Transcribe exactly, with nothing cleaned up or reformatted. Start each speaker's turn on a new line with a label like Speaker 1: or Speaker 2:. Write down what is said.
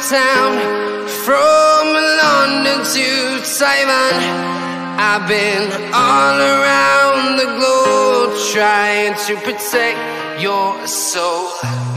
Speaker 1: town, from London to Taiwan. I've been all around the globe trying to protect your soul.